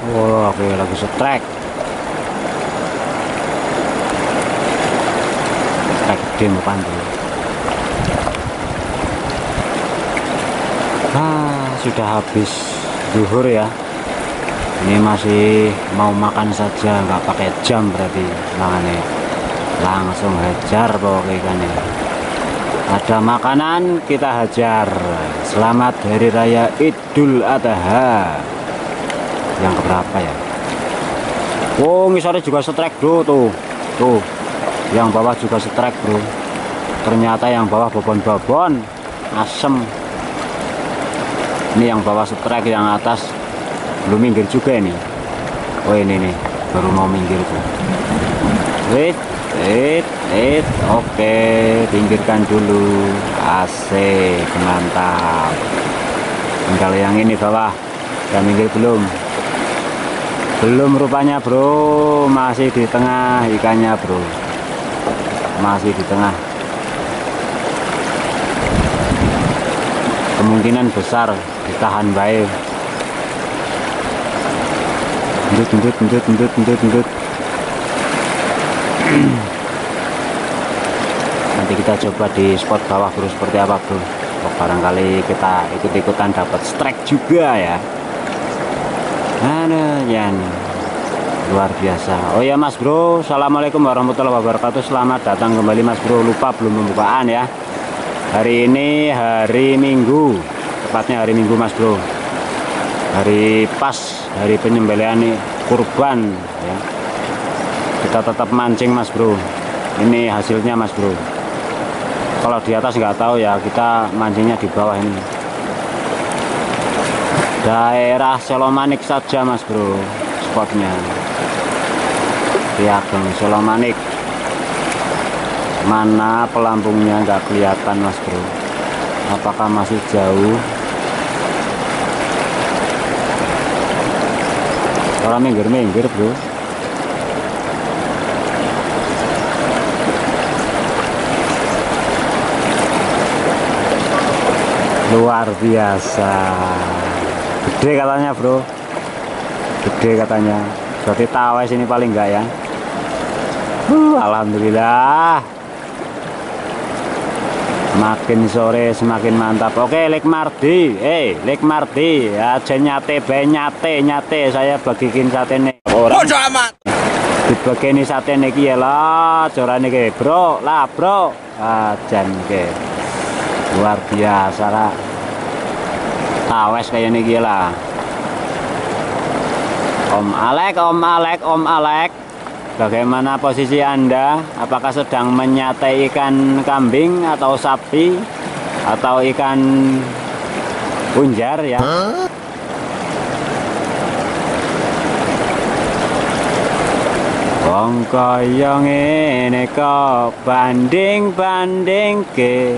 Wah, oke, lagi setrek. Setrek gede bukan tuh. Sudah habis zuhur ya. Ini masih mau makan saja, nggak pakai jam berarti makanya langsung hajar pokoknya ikannya. Ada makanan kita hajar. Selamat Hari Raya Idul Adha. Yang keberapa ya? Oh, ngisarnya juga setrek bro, tuh yang bawah juga setrek bro. Ternyata yang bawah babon-babon asem. Ini yang bawah setrek, yang atas belum minggir juga ini. Oh ini nih baru mau minggir tuh. Oke, pinggirkan dulu. Asik, mantap. Tinggal yang ini bawah, udah minggir belum? Belum rupanya bro, masih di tengah ikannya bro, masih di tengah. Kemungkinan besar ditahan baik. Endut. Nanti kita coba di spot bawah bro, seperti apa bro. Oh, barangkali kita ikut-ikutan dapat strike juga ya. Yan luar biasa. Oh ya mas bro, assalamualaikum warahmatullahi wabarakatuh. Selamat datang kembali mas bro. Lupa belum pembukaan ya. Hari ini hari Minggu, tepatnya hari Minggu mas bro. Hari hari penyembelihan kurban ya. Kita tetap mancing mas bro. Ini hasilnya mas bro. Kalau di atas nggak tahu ya, kita mancingnya di bawah ini. Daerah Selomanik saja mas bro, spotnya di Ageng Selomanik. Mana pelampungnya nggak kelihatan mas bro, apakah masih jauh? Orang minggir bro. Luar biasa. Gede katanya bro, gede katanya. Berarti tawes ini paling enggak ya. Alhamdulillah. Makin sore semakin mantap. Oke, Lek Mardi, Lek Mardi, aja nyate, saya bagikin sate nih. Orang amat. Dibageni sate niki ya lah, corane ke bro, lah bro. Ajan ke. Luar biasa lah. Tawes kayak ini lah. Om Alek, bagaimana posisi Anda? Apakah sedang menyatai ikan kambing atau sapi atau ikan punjar ya? Wong kaya ngene kok banding ke.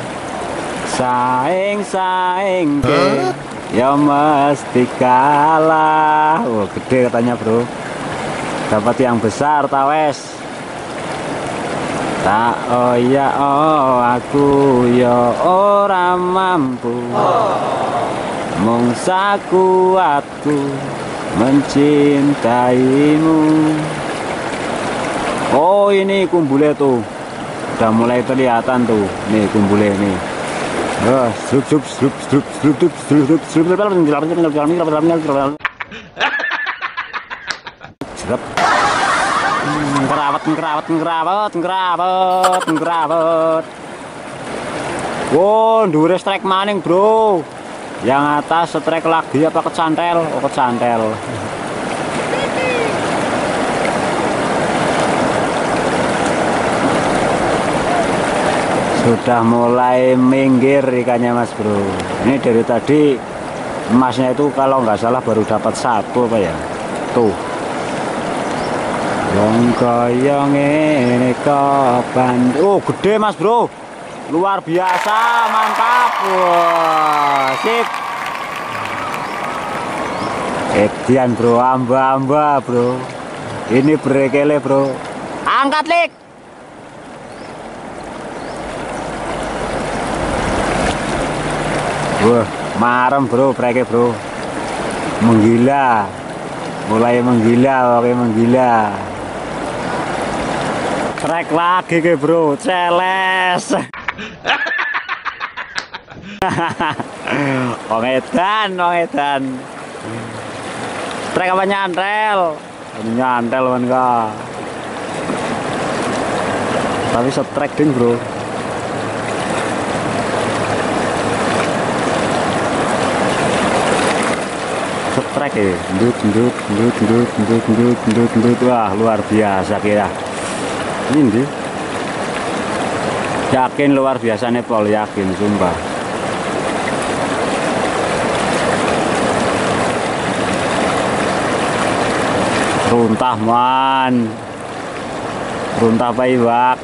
Saing ke ya mesti kalah. Oh, gede katanya bro, dapat yang besar tawes. Tak oh ya oh aku ya ora mampu, mung sakuatku mencintaimu. Oh ini kumbule tuh udah mulai kelihatan tuh, nih kumbule nih. Ngerawat. Wow, dure strike maning bro. Yang atas strike lagi apa kecantel? Oh kecantel. Sudah mulai minggir ikannya mas bro. Ini dari tadi emasnya itu kalau nggak salah baru dapat satu apa ya. Tuh wong kaya ngene kapan. Oh gede mas bro, luar biasa, mantap. Wah sip. Edian bro, amba bro. Ini brekele bro. Angkat lik. Wah, marem bro, breke bro. Menggila. Mulai menggila, oke menggila. Trek lagi ke bro, celes. Wong edan. Trek apa nyantel? Nyantel kan kak. Tapi setrek ding bro. Setrek ya, ndut. Wah luar biasa kira. Ini yakin luar biasa nih Pol, yakin sumpah. Runtah man, runtah apa iwak?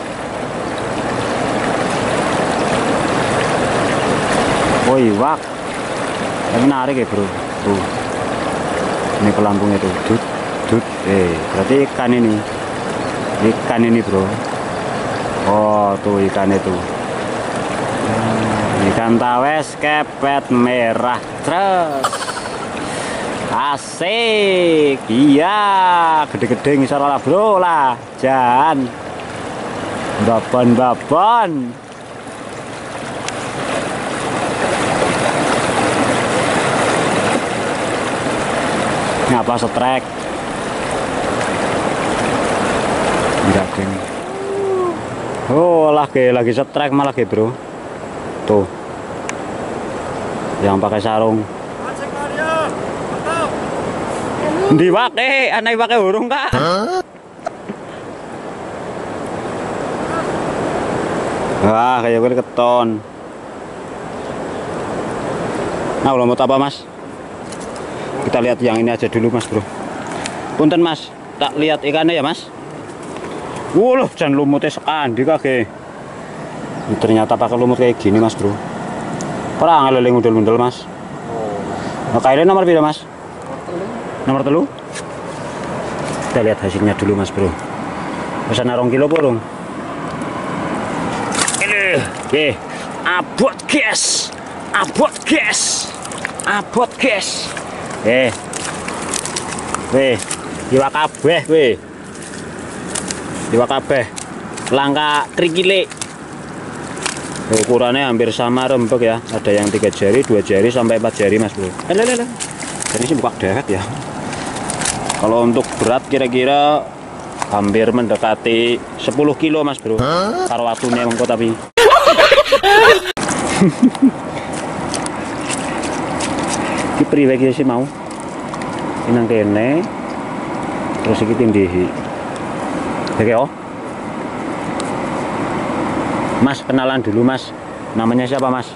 Oh iwak, tapi menarik ya bro. Tuh, ini pelampungnya tuh, dut. Berarti ikan ini bro. Oh tuh ikan itu, ikan tawes kepet merah terus. Asik, iya, gede-gede ngisor lah bro lah, jan, babon. Ngapa setrek? Enggak geng. Oh lagi setrek malah ke bro. Tuh, yang pakai sarung. Diwake, anak pakai burung kak. Wah, kayak gue keton. Nah, mau apa mas? Kita lihat yang ini aja dulu mas bro. Punten mas, tak lihat ikannya ya mas. Wuh, jangan lumutnya sekandi kak. Ternyata pakai lumut kayak gini mas bro. Perang leleng undel mas. Nah, kailnya nomor berapa mas? Nomor telu. Kita lihat hasilnya dulu mas bro. Pesan 2 kilo burung. Ini, abot guys. Iwak kabeh. Langka 3 kilo. Ukurannya hampir sama rembek ya. Ada yang 3 jari, 2 jari sampai 4 jari mas bro. Ini sih buka deret ya. Kalau untuk berat kira-kira hampir mendekati 10 kilo mas bro. Karo waktunya mengko tapi. Iki priwe iki sih mau. Inang kene. Terus iki tindihi. Oke oh. Mas kenalan dulu mas. Namanya siapa mas?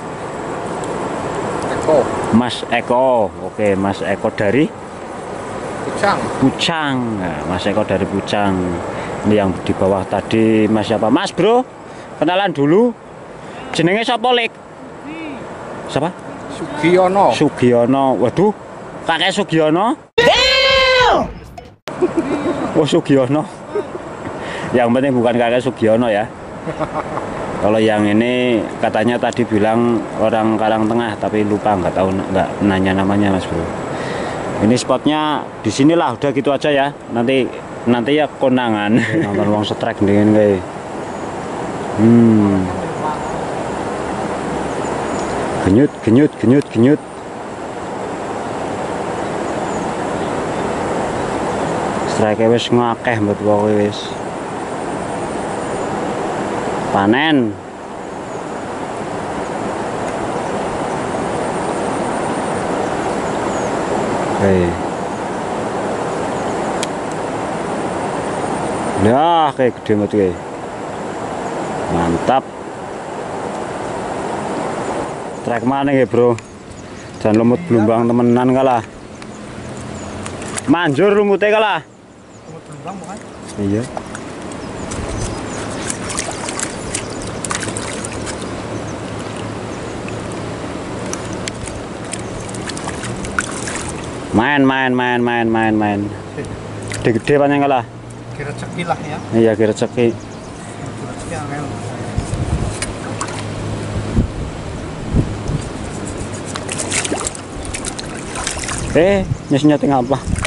Eko. Mas Eko. Oke, Mas Eko dari Pucang. Nah, Mas Eko dari Pucang. Ini yang di bawah tadi Mas siapa? Mas bro, kenalan dulu. Jenenge siapa lek? Siapa? Sugiono. Waduh, kakek Sugiono. Oh Sugiono. Yang penting bukan kakek Sugiono ya. Kalau yang ini katanya tadi bilang orang Karangtengah, tapi lupa nggak nanya namanya mas bro. Ini spotnya di sinilah, udah gitu aja ya. Nanti ya konangan. Nonton wong setrek dengan kayak. Genyut. Strike wis ngakeh mbet pokoke wis. Panen. Nah, kayak gede banget kayak. Mantap. Trek mana ya bro? Jangan lumut belumbang temenan kalah. Manjur lumutnya kalah. Lumut belumbang bukan? Iya. Main. Gede-gede panjang kalah. Kira ceki lah ya. Iya, kira ceki. Nyes-nyeting apa?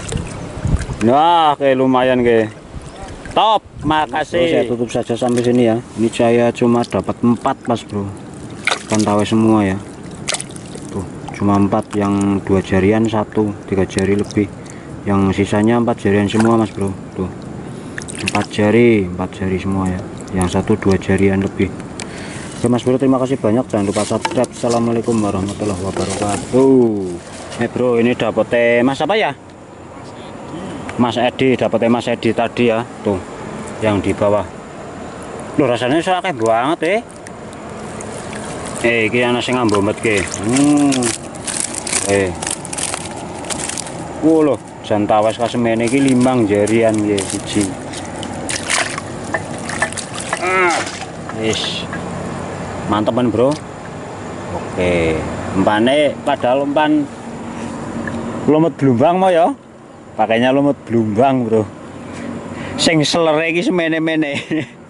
Nah, oke lumayan ke. Top, makasih. Saya tutup saja sampai sini ya. Ini saya cuma dapat 4 mas bro. Kan tahu semua ya. Tuh, cuma 4 yang 2 jarian 1, 3 jari lebih. Yang sisanya 4 jarian semua mas bro. Tuh. 4 jari semua ya. Yang 1 2 jarian lebih. Oke mas bro, terima kasih banyak. Jangan lupa subscribe. Assalamualaikum warahmatullahi wabarakatuh. Bro, ini dapet mas apa ya? Mas Edi, dapet Mas Edi tadi ya. Tuh, yang di bawah. Loh, rasanya sakit banget ini yang nasi ngambomet ke. Loh, jantawas kasemene iki 5 jarian ya siji. Mantep kan bro. Oke, umpane padahal umpan lumut blumbang mau ya. Pakainya lumut blumbang bro. Sing selere iki semene-mene.